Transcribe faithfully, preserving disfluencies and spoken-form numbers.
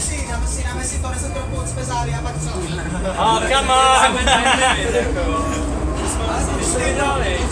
si, dáme si, dáme si to, neset trochu od spezády a pak třeba. Oh, come on! Ale to už to vydali.